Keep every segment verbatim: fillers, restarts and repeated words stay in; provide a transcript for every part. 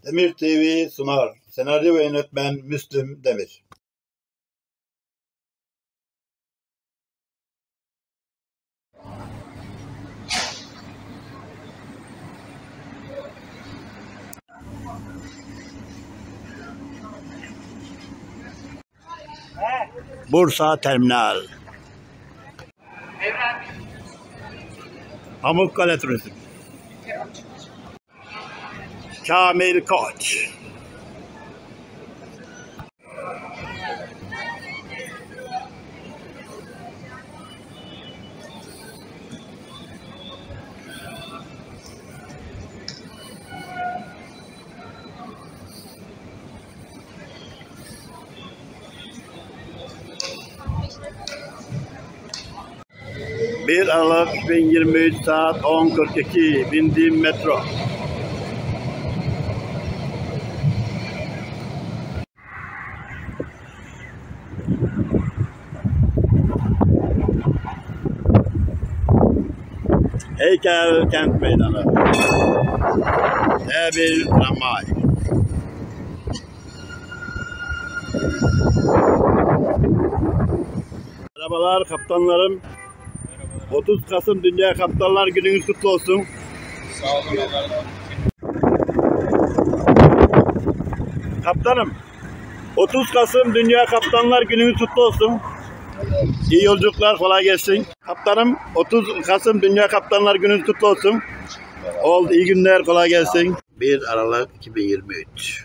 Demir T V sunar. Senaryo ve yönetmen Müslüm Demir. Bursa Terminal. Pamukkale Turizm. Kamil Koç. bir Aralık iki bin yirmi üç saat on kırk iki bindiğim metro. Heykel Kent Meydanı. E bir tramvay. Merhabalar kaptanlarım. otuz Kasım Dünya Kaptanlar Gününüz kutlu olsun. Sağ olun efendim. Kaptanım, otuz Kasım Dünya Kaptanlar Gününüz kutlu olsun. İyi yolculuklar, kolay gelsin. Kaptanım, otuz Kasım Dünya Kaptanlar Gününüz kutlu olsun. Oldu, iyi günler, kolay gelsin. bir Aralık iki bin yirmi üç.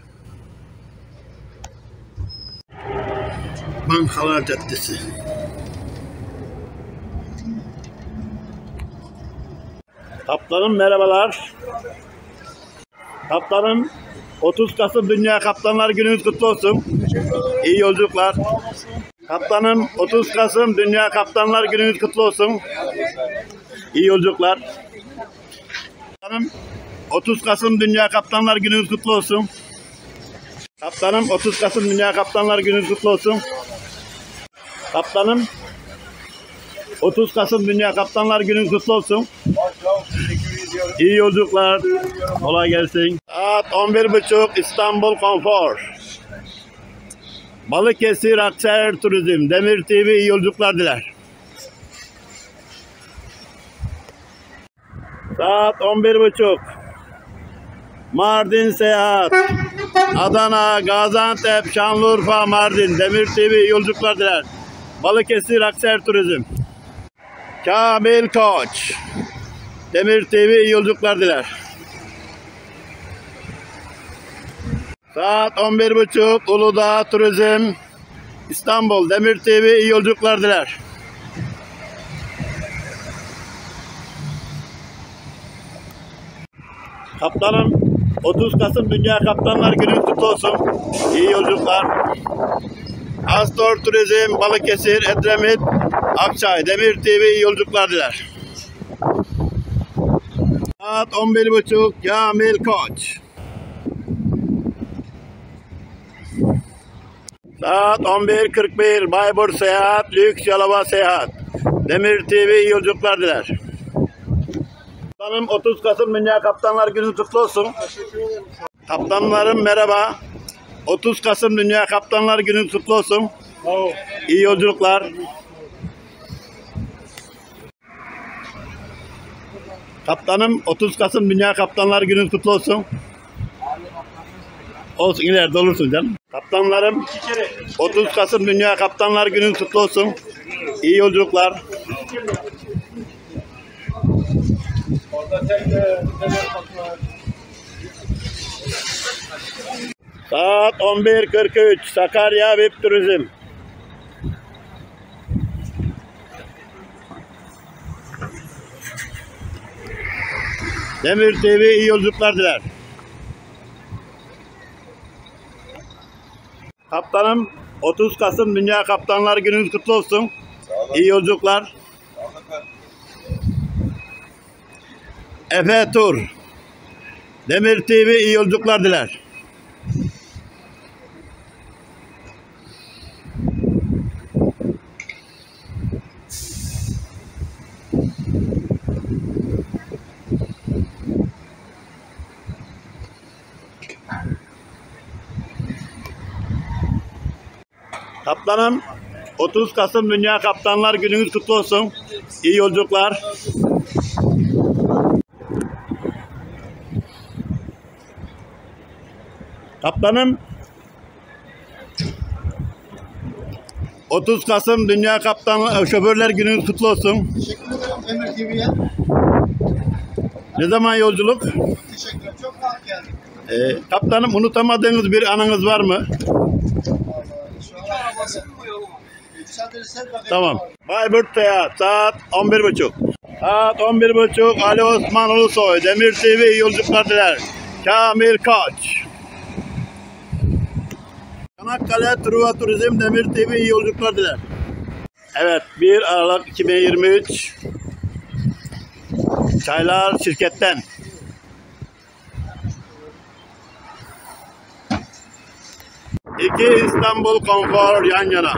Bankalar Caddesi. Kaptanım merhabalar. Kaptanım, otuz Kasım Dünya Kaptanlar Gününüz kutlu olsun. İyi yolculuklar. Kaptanım, otuz Kasım Dünya Kaptanlar Gününüz kutlu olsun. İyi yolculuklar. Kaptanım, otuz Kasım Dünya Kaptanlar Gününüz kutlu olsun. Kaptanım, otuz Kasım Dünya Kaptanlar Gününüz kutlu olsun. Kaptanım, otuz Kasım Dünya Kaptanlar Gününüz kutlu olsun. İyi yolculuklar. Kolay gelsin. Saat on bir buçuk İstanbul Konfor. Balıkesir Akçayır Turizm. Demir T V iyi yolculuklar diler. Saat on bir buçuk. Mardin Seyahat. Adana, Gaziantep, Şanlıurfa, Mardin. Demir T V iyi yolculuklar diler. Balıkesir Akçayır Turizm. Kamil Koç. Demir T V iyi yolculuklar diler. Saat on bir buçuk Uludağ Turizm İstanbul. Demir T V iyi yolculuklar diler. Kaptanım, otuz Kasım Dünya Kaptanlar Günü kutlu olsun. İyi yolculuklar. Astor Turizm Balıkesir Edremit Akçay. Demir T V iyi yolculuklar diler. Saat on bir buçuk Kamil Koç. Saat on bir kırk bir Bayburt Seyahat Lüks Yalova Seyahat. Demir T V iyi yolculuklar diler. Kaptanım, otuz Kasım Dünya Kaptanlar Günü kutlu olsun. Kaptanlarım merhaba. otuz Kasım Dünya Kaptanlar Günü kutlu olsun. İyi yolculuklar. Kaptanım, otuz Kasım Dünya Kaptanlar Günü kutlu olsun. Olsun, ileride olursun canım. Kaptanlarım, otuz Kasım Dünya Kaptanlar Günü kutlu olsun. İyi yolculuklar. Saat on bir kırk üç Sakarya V I P Turizm. Demir T V iyi yolculuklar diler. Kaptanım, otuz Kasım Dünya Kaptanlar Gününüz kutlu olsun. İyi yolculuklar. Efe Tur. Demir T V iyi yolculuklar diler. Kaptanım, otuz Kasım Dünya Kaptanlar Gününüz kutlu olsun. İyi yolculuklar. Kaptanım, otuz Kasım Dünya Kaptanlar Şoförler Gününüz kutlu olsun. Teşekkür ederim Emir T V'ye. Ne zaman yolculuk? Teşekkürler. Çok rahat geldik. Ee, kaptanım, unutamadığınız bir anınız var mı? Şu an arabası mı bu yolu? Yükseltiri sen bakayım. Tamam. Bayburt Seyahat saat on bir buçuk. Saat on bir buçuk Ali Osman Ulusoy Demir T V iyi yolculuklar diler. Kamil Koç. Çanakkale Truva Turizm Demir T V iyi yolculuklar diler. Evet, bir Aralık iki bin yirmi üç Çaylar şirketten. İki İstanbul Konfor yan yana.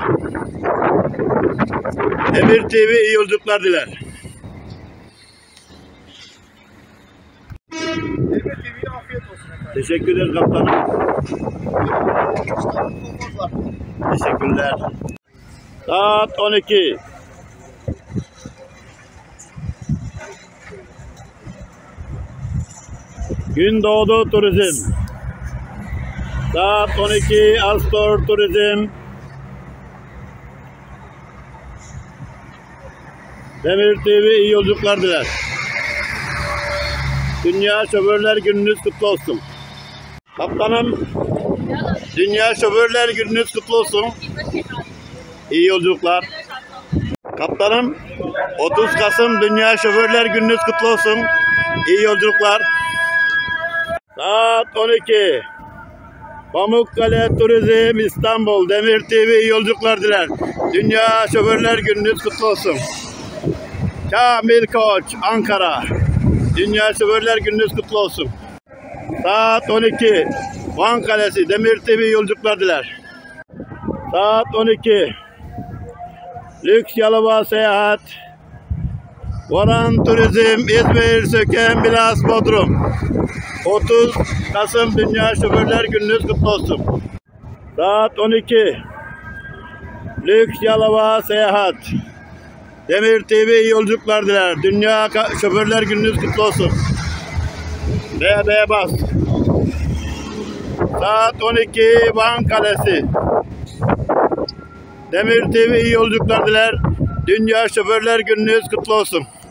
Demir T V iyi yolculuklar diler. Emir T V'ye afiyet olsun efendim. Teşekkür ederim kaptanım. İstanbul Konfor var. Teşekkürler. Saat on iki. Gündoğdu Turizm. Saat on iki Astor Turizm. Demir T V iyi yolculuklar diler. Dünya Şoförler Gününüz kutlu olsun. Kaptanım, Dünya Şoförler Gününüz kutlu olsun. İyi yolculuklar. Kaptanım, otuz Kasım Dünya Şoförler Gününüz kutlu olsun. İyi yolculuklar. Saat on iki. Pamukkale Turizm İstanbul Demir T V iyi yolculuklar diler. Dünya Şoförler Gününüz kutlu olsun. Kamil Koç Ankara. Dünya Şoförler Gününüz kutlu olsun. Saat on iki. Van Kalesi Demir T V iyi yolculuklar diler. Saat on iki. Lüks Yalova Seyahat. Varan Turizm İzmir Söken Bilas Bodrum. otuz Kasım Dünya Şoförler Gününüz kutlu olsun. Saat on iki. Lüks Yalova Seyahat. Demir T V iyi yolculuklar diler. Dünya Şoförler Gününüz kutlu olsun. B B bas. Saat on iki Van Kalesi. Demir T V iyi yolculuklar diler. Dünya Şoförler Gününüz kutlu olsun.